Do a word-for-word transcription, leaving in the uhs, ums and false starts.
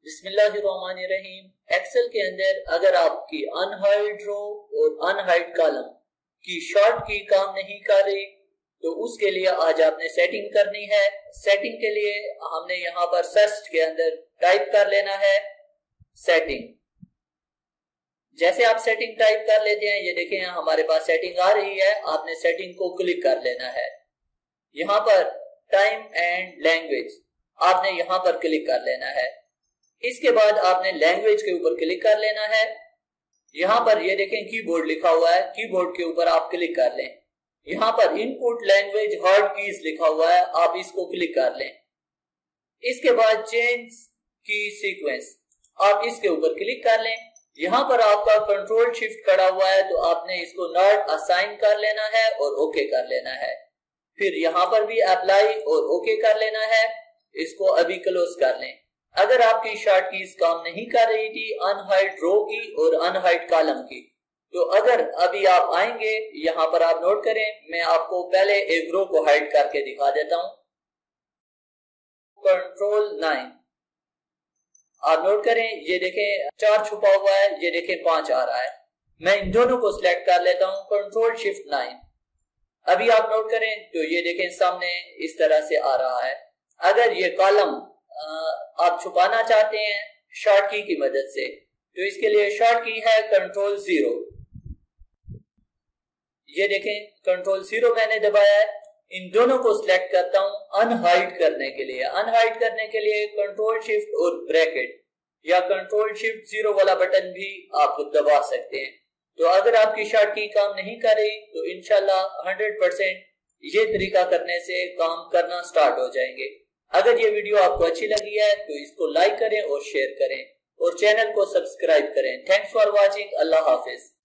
बिस्मिल्लाहिर्रहमानिर्रहीम। एक्सेल के अंदर अगर आपकी अनहाइड रो और अनहाइड कॉलम की शॉर्ट की काम नहीं कर रही तो उसके लिए आज आपने सेटिंग करनी है। सेटिंग के लिए हमने यहाँ पर सर्च के अंदर टाइप कर लेना है सेटिंग। जैसे आप सेटिंग टाइप कर लेते हैं, ये देखें यहाँ हमारे पास सेटिंग आ रही है। आपने सेटिंग को क्लिक कर लेना है। यहाँ पर टाइम एंड लैंग्वेज आपने यहाँ पर क्लिक कर लेना है। इसके बाद आपने लैंग्वेज के ऊपर क्लिक कर लेना है। यहाँ पर ये देखें कीबोर्ड लिखा हुआ है, कीबोर्ड के ऊपर आप क्लिक कर लें। यहाँ पर इनपुट लैंग्वेज हार्ड कीज लिखा हुआ है, आप इसको क्लिक कर लें। इसके बाद चेंज की सीक्वेंस आप इसके ऊपर क्लिक कर लें। यहाँ पर आपका कंट्रोल शिफ्ट खड़ा हुआ है तो आपने इसको नॉट असाइन कर लेना है और ओके कर लेना है। फिर यहाँ पर भी अप्लाई और ओके कर लेना है। इसको अभी क्लोज कर लें। अगर आपकी शॉर्ट कीज काम नहीं कर रही थी अनहाइड रो की और अनहाइड कॉलम की, तो अगर अभी आप आएंगे यहाँ पर आप नोट करें, मैं आपको पहले एक रो को हाइड करके दिखा देता हूं। कंट्रोल नाइन आप नोट करें, ये देखें चार छुपा हुआ है, ये देखें पांच आ रहा है। मैं इन दोनों को सिलेक्ट कर लेता हूं, कंट्रोल शिफ्ट नाइन। अभी आप नोट करें तो ये देखें सामने इस तरह से आ रहा है। अगर ये कॉलम आप छुपाना चाहते हैं शॉर्ट की की मदद से तो इसके लिए शॉर्ट की है कंट्रोल जीरो। ये देखें कंट्रोल जीरो मैंने दबाया है। इन दोनों को सिलेक्ट करता हूं अनहाइड करने के लिए। अनहाइड करने के लिए कंट्रोल शिफ्ट और ब्रैकेट या कंट्रोल शिफ्ट जीरो वाला बटन भी आप दबा सकते हैं। तो अगर आपकी शॉर्ट की काम नहीं कर रही तो इंशाल्लाह हंड्रेड परसेंट ये तरीका करने से काम करना स्टार्ट हो जाएंगे। अगर ये वीडियो आपको अच्छी लगी है तो इसको लाइक करें और शेयर करें और चैनल को सब्सक्राइब करें। Thanks for watching. अल्लाह हाफिज।